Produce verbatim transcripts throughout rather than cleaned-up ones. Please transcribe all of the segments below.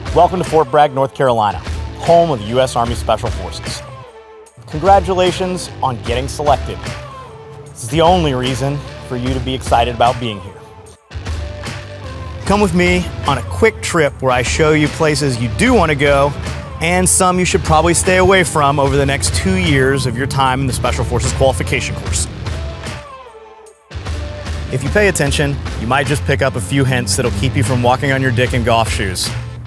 Welcome to Fort Bragg, North Carolina, home of the U S Army Special Forces. Congratulations on getting selected. This is the only reason for you to be excited about being here. Come with me on a quick trip where I show you places you do want to go and some you should probably stay away from over the next two years of your time in the Special Forces qualification course. If you pay attention, you might just pick up a few hints that'll keep you from walking on your dick in golf shoes.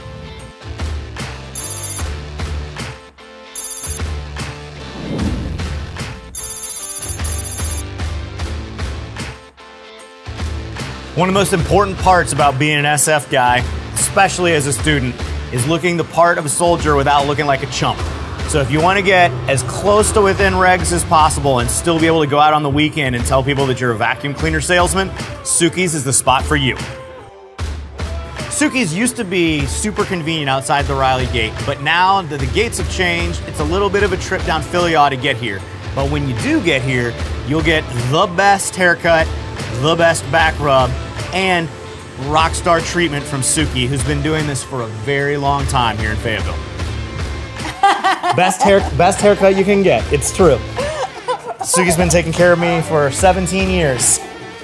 One of the most important parts about being an S F guy, especially as a student, is looking the part of a soldier without looking like a chump. So if you want to get as close to within regs as possible and still be able to go out on the weekend and tell people that you're a vacuum cleaner salesman, Suki's is the spot for you. Suki's used to be super convenient outside the Riley Gate, but now that the gates have changed, it's a little bit of a trip down Philly to get here. But when you do get here, you'll get the best haircut, the best back rub, and rock star treatment from Suki, who's been doing this for a very long time here in Fayetteville. best hair, best haircut you can get. It's true. Suki's been taking care of me for seventeen years.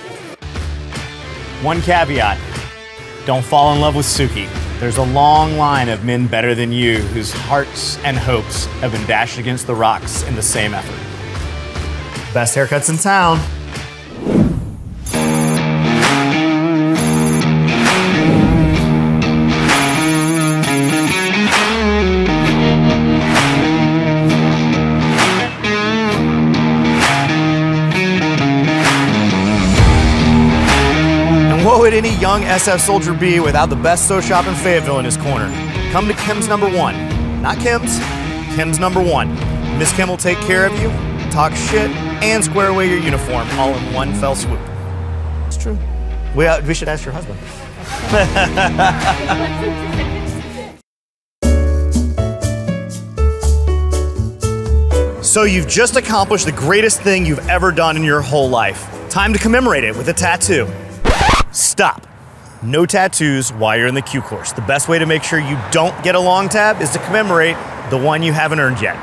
One caveat: don't fall in love with Suki. There's a long line of men better than you whose hearts and hopes have been dashed against the rocks in the same effort. Best haircuts in town. What would any young S F soldier be without the best sew shop in Fayetteville in his corner? Come to Kim's number one. Not Kim's, Kim's number one. Miss Kim will take care of you, talk shit, and square away your uniform all in one fell swoop. It's true. We, uh, we should ask your husband. So you've just accomplished the greatest thing you've ever done in your whole life. Time to commemorate it with a tattoo. Stop. No tattoos while you're in the Q course. The best way to make sure you don't get a long tab is to commemorate the one you haven't earned yet.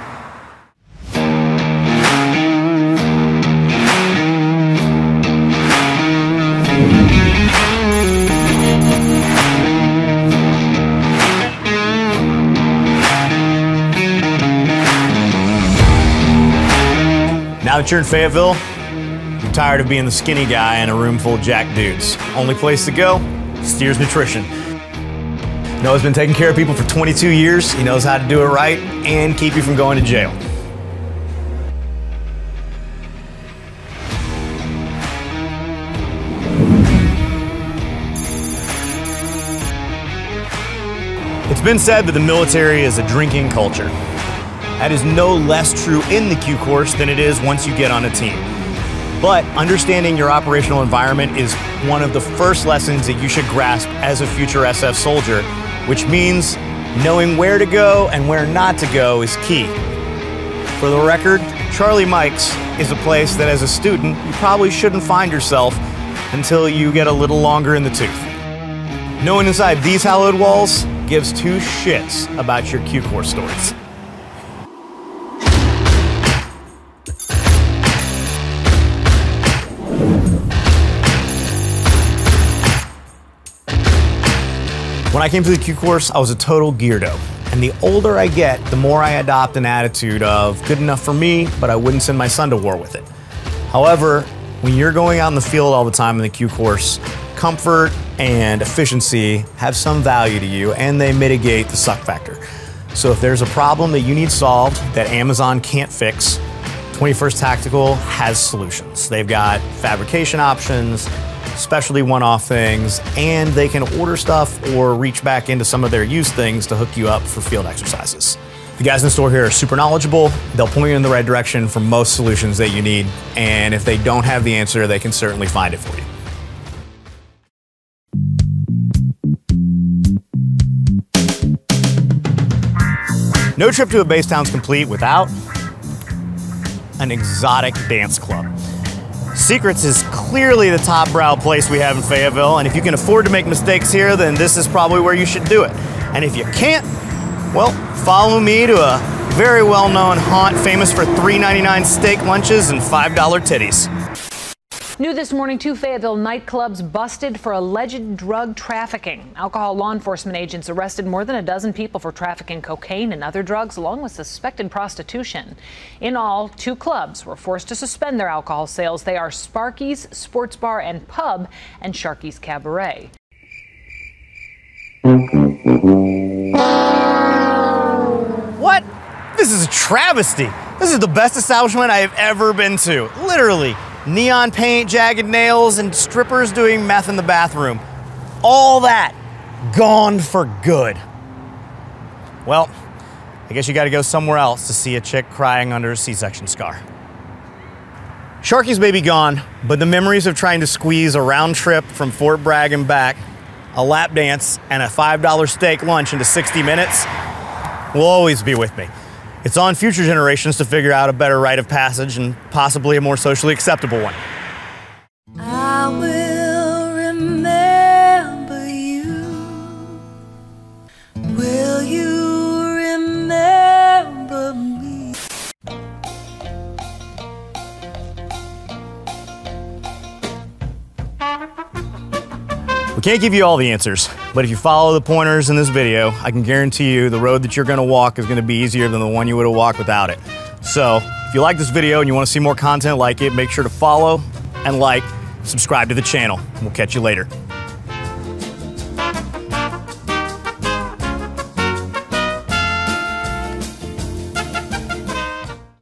Now that you're in Fayetteville, you're tired of being the skinny guy in a room full of jack dudes. Only place to go, Steers Nutrition. Noah's been taking care of people for twenty-two years. He knows how to do it right and keep you from going to jail. It's been said that the military is a drinking culture. That is no less true in the Q course than it is once you get on a team. But understanding your operational environment is one of the first lessons that you should grasp as a future S F soldier, which means knowing where to go and where not to go is key. For the record, Charlie Mike's is a place that as a student, you probably shouldn't find yourself until you get a little longer in the tooth. No one inside these hallowed walls gives two shits about your Q course stories. When I came to the Q course, I was a total geardo. And the older I get, the more I adopt an attitude of good enough for me, but I wouldn't send my son to war with it. However, when you're going out in the field all the time in the Q course, comfort and efficiency have some value to you and they mitigate the suck factor. So if there's a problem that you need solved that Amazon can't fix, twenty-first Tactical has solutions. They've got fabrication options, specialty one-off things, and they can order stuff or reach back into some of their used things to hook you up for field exercises. The guys in the store here are super knowledgeable. They'll point you in the right direction for most solutions that you need, and if they don't have the answer, they can certainly find it for you. No trip to a base town's complete without an exotic dance club. Secrets is clearly the top brow place we have in Fayetteville, and if you can afford to make mistakes here, then this is probably where you should do it. And if you can't, well, follow me to a very well-known haunt famous for three ninety-nine steak lunches and five dollar titties. New this morning, two Fayetteville nightclubs busted for alleged drug trafficking. Alcohol law enforcement agents arrested more than a dozen people for trafficking cocaine and other drugs, along with suspected prostitution. In all, two clubs were forced to suspend their alcohol sales. They are Sparky's Sports Bar and Pub and Sharky's Cabaret. What? This is a travesty. This is the best establishment I have ever been to. Literally. Neon paint, jagged nails, and strippers doing meth in the bathroom. All that gone for good. Well, I guess you gotta go somewhere else to see a chick crying under a C-section scar. Sharky's may be gone, but the memories of trying to squeeze a round trip from Fort Bragg and back, a lap dance, and a five dollar steak lunch into sixty minutes will always be with me. It's on future generations to figure out a better rite of passage and possibly a more socially acceptable one. I will remember you. Will you remember me? We can't give you all the answers, but if you follow the pointers in this video, I can guarantee you the road that you're gonna walk is gonna be easier than the one you would have walked without it. So, if you like this video and you wanna see more content like it, make sure to follow and like, subscribe to the channel. We'll catch you later.